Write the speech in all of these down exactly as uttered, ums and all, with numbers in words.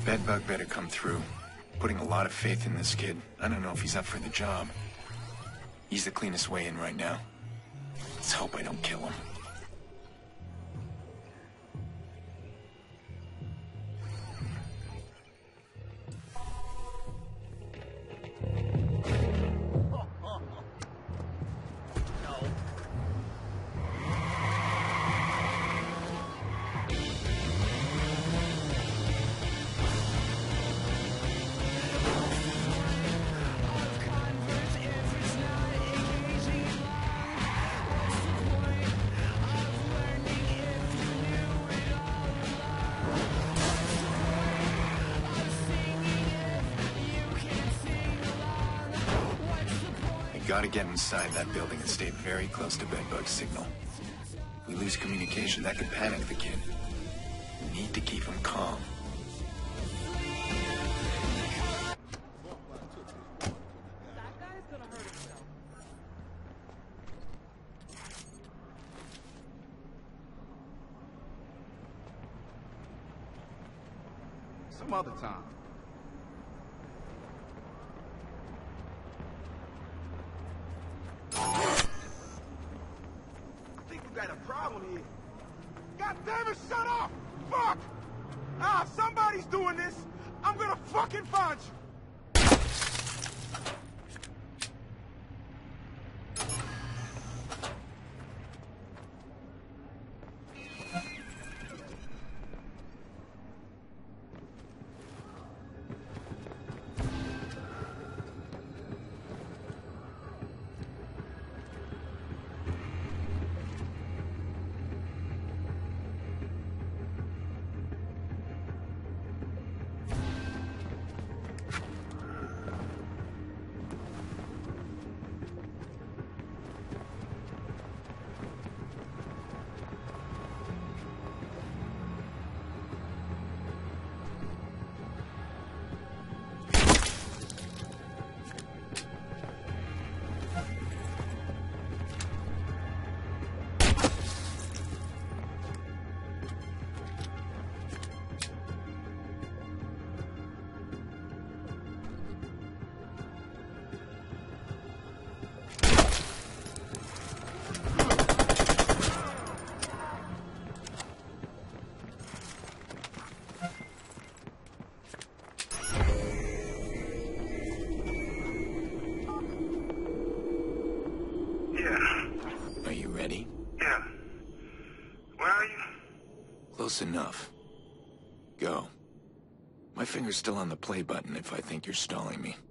Bedbug better come through. Putting a lot of faith in this kid. I don't know if he's up for the job. He's the cleanest way in right now. Let's hope I don't kill him. Gotta get inside that building and stay very close to Bedbug's signal. If we lose communication, that could panic the kid. We need to keep him calm. Some other time. Got a problem here. God damn it, shut up! Fuck! Ah, somebody's doing this! I'm gonna fucking find you! Close enough. Go. My finger's still on the play button if I think you're stalling me.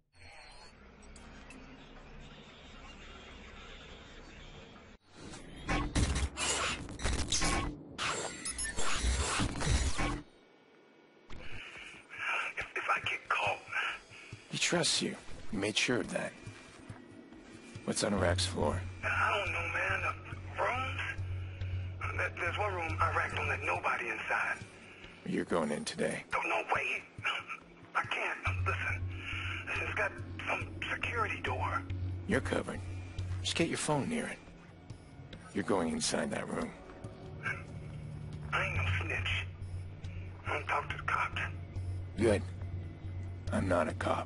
If I get caught... He trusts you. You made sure of that. What's on Iraq's floor? I don't know, man. Uh, rooms? Uh, there's one room Iraq don't let nobody inside. You're going in today. Oh, no, wait. I can't. Listen. It's got some security door. You're covered. Just get your phone near it. You're going inside that room. I ain't no snitch. I don't talk to the cops. Good. I'm not a cop.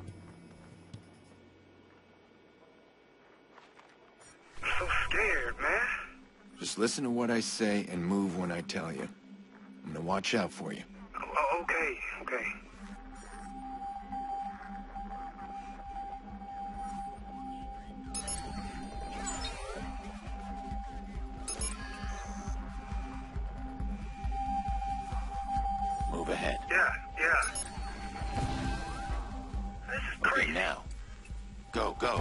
I'm so scared, man. Just listen to what I say and move when I tell you. I'm gonna watch out for you. Oh, okay, okay. Move ahead. Yeah, yeah. This is crazy. Okay, now. Go, go.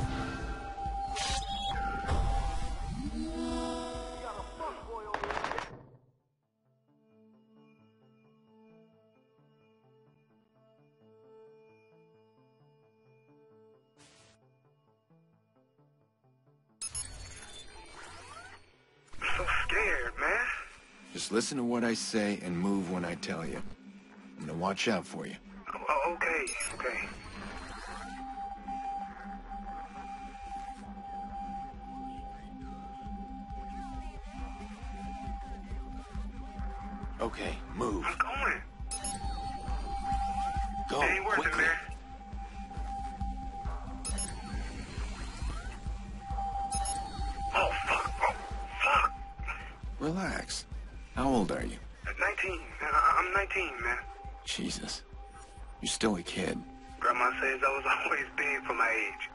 Just listen to what I say and move when I tell you. I'm gonna watch out for you. Oh, okay, okay. Okay, move. I'm going. Go, It ain't worth it, quickly. man. Oh, fuck. Oh, fuck. Relax. How old are you? nineteen. I- I'm nineteen, man. Jesus. You're still a kid. Grandma says I was always big for my age.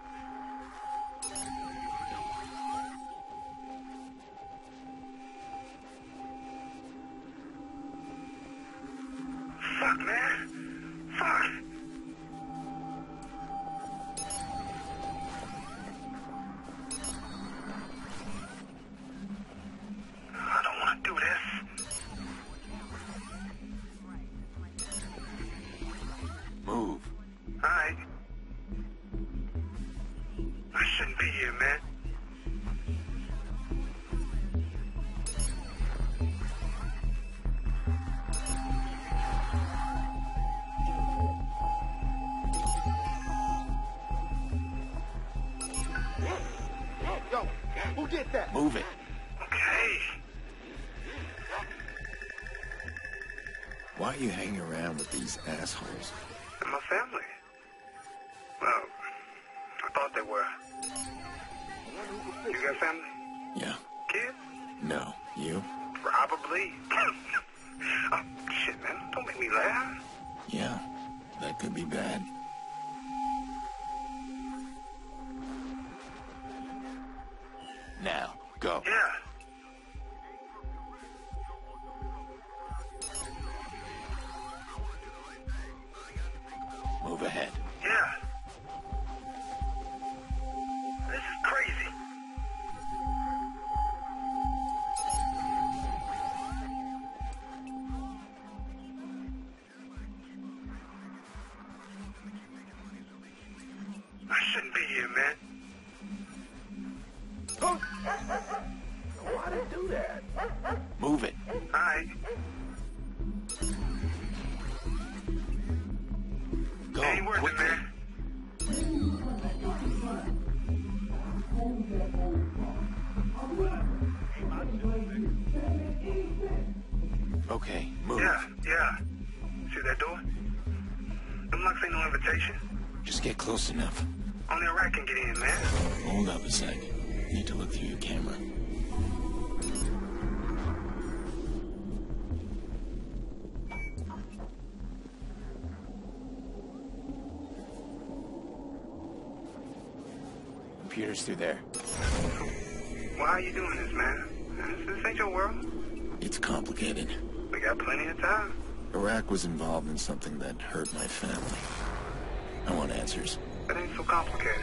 Fuck, man. Fuck. I don't want to do this. Move. Alright. I shouldn't be here, man. Yo, who did that? Move it. Okay. Why are you hanging around with these assholes? And my family. Well, I thought they were. You got family? Yeah. Kids? No. You? Probably. Oh, shit, man. Don't make me laugh. Yeah. That could be bad. Now, go. Yeah. Move ahead. Yeah. This is crazy. I shouldn't be here, man. Huh? Why did you do that? Move it. Alright. Go, Ain't worth it, quickly. man. Okay, move. Yeah, yeah. See that door? Them locks ain't no invitation. Just get close enough. Only a rat can get in, man. Hold up a sec. Need to look through your camera. Computer's through there. Why are you doing this, man? This, this ain't your world. It's complicated. We got plenty of time. Iraq was involved in something that hurt my family. I want answers. That ain't so complicated.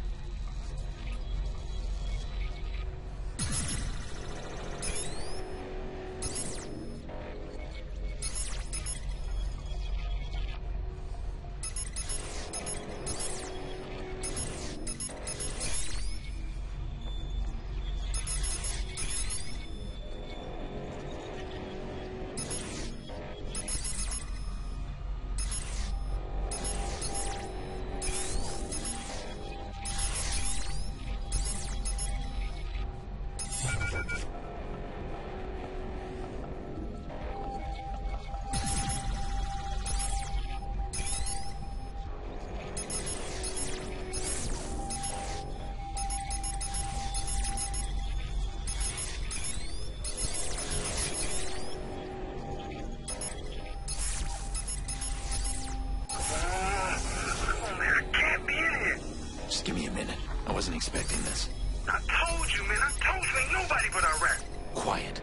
Just give me a minute. I wasn't expecting this. I told you, man. I told you ain't nobody but our rat. Quiet.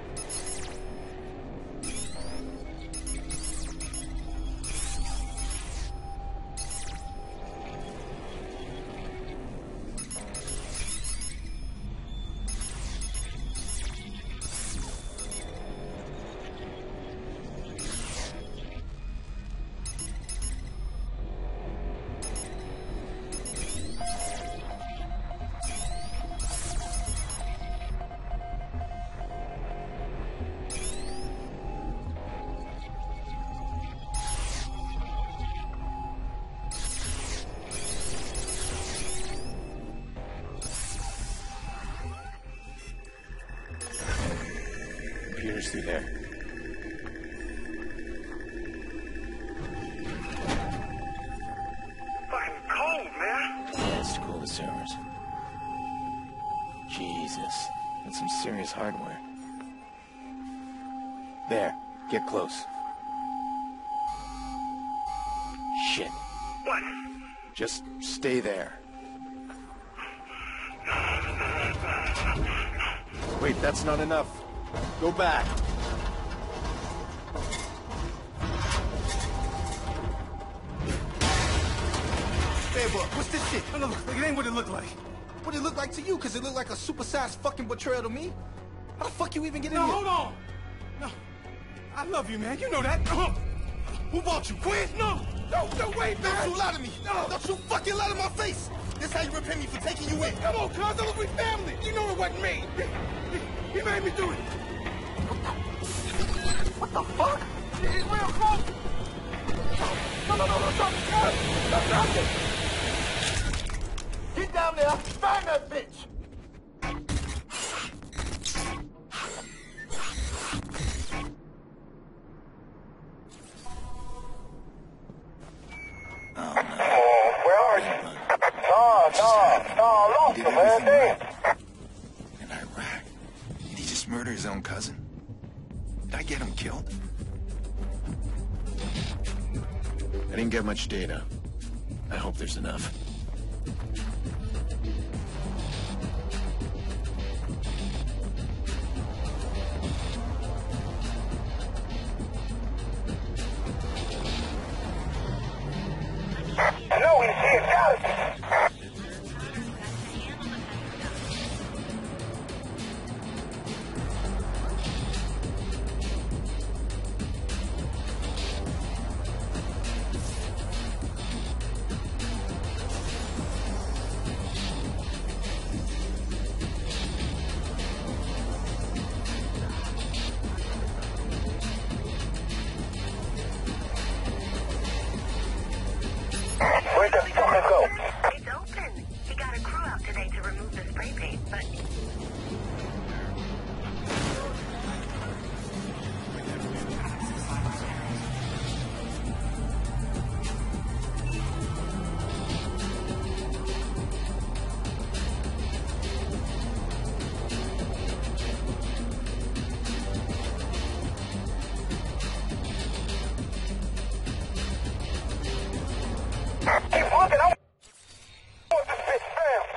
Computer's through there. Jesus, that's some serious hardware. There, get close. Shit. What? Just stay there. Wait, that's not enough. Go back. Hey, bro, what's this shit? No, no, look, it ain't what it looked like. What it look like to you? Cause it looked like a supersized fucking betrayal to me. How the fuck you even get in No, here? hold on. No, I love you, man. You know that. Who bought you, Quinn? No, no, no, wait, man. Don't you lie to me. No. Don't you fucking lie to my face. This how you repay me for taking you in. Come on, cuz, look, we family. You know it wasn't me. He, he, he made me do it. What the fuck? It's real close. No, no, no, no, stop, stop, stop, stop it. Get down there, find that bitch. In Iraq? Did he just murder his own cousin? Did I get him killed? I didn't get much data. I hope there's enough. No, he's here, got it. Where'd the fucker go? It's open. He got a crew out today to remove the spray paint, but... Keep looking, I want this bitch found.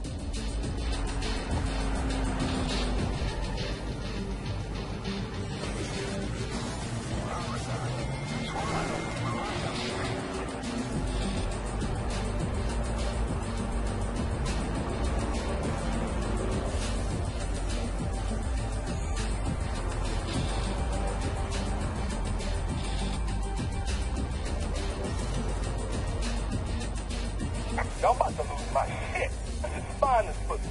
I'm about to lose my shit. This is fine as pussy.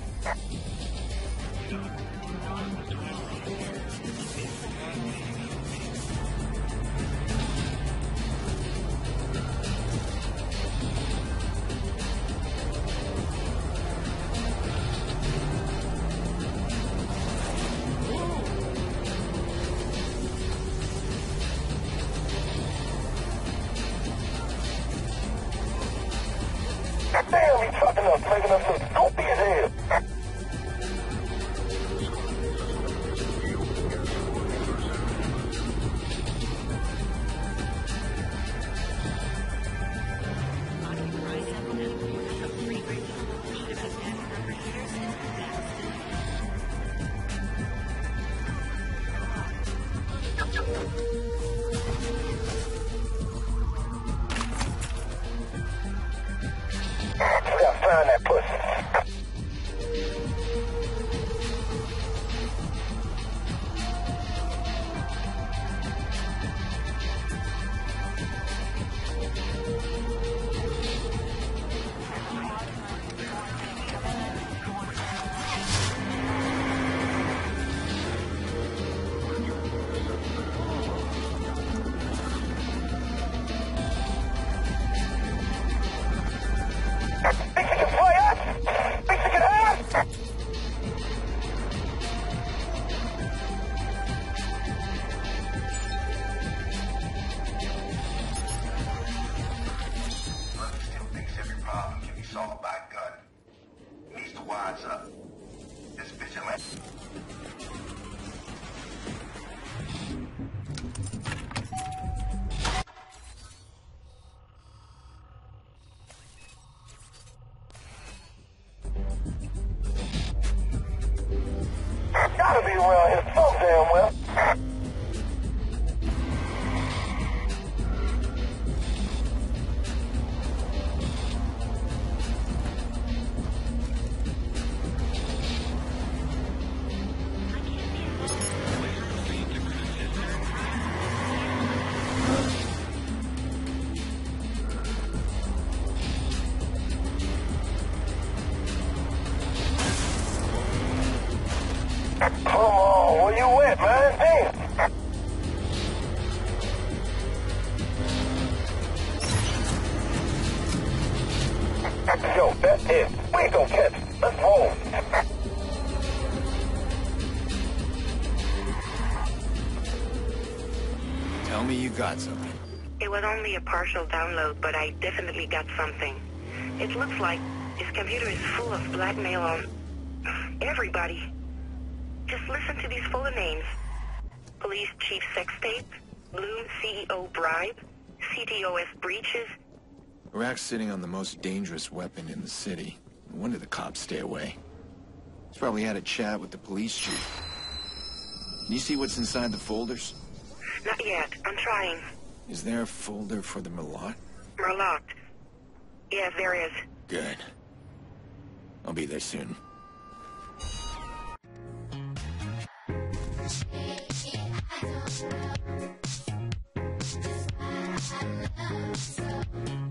Damn, he fucking up, making us look goofy as hell. We gotta find that pussy. Think you can play us? Think you can have? Brother still thinks every problem can be solved by a gun. He needs to wise up. this vigilante. Gotta be around here so damn well. Come on, where you at, man? Damn. Yo, that's it. We ain't gonna catch it. Let's roll. Tell me you got something. It was only a partial download, but I definitely got something. It looks like his computer is full of blackmail on everybody. Just listen to these full names. Police Chief Sex Tape, Bloom C E O Bribe, C T O S Breaches. Iraq's sitting on the most dangerous weapon in the city. No wonder the cops stay away. He's probably had a chat with the police chief. Can you see what's inside the folders? Not yet. I'm trying. Is there a folder for the Merlot? We're locked. Yes, there is. Good. I'll be there soon. I don't know.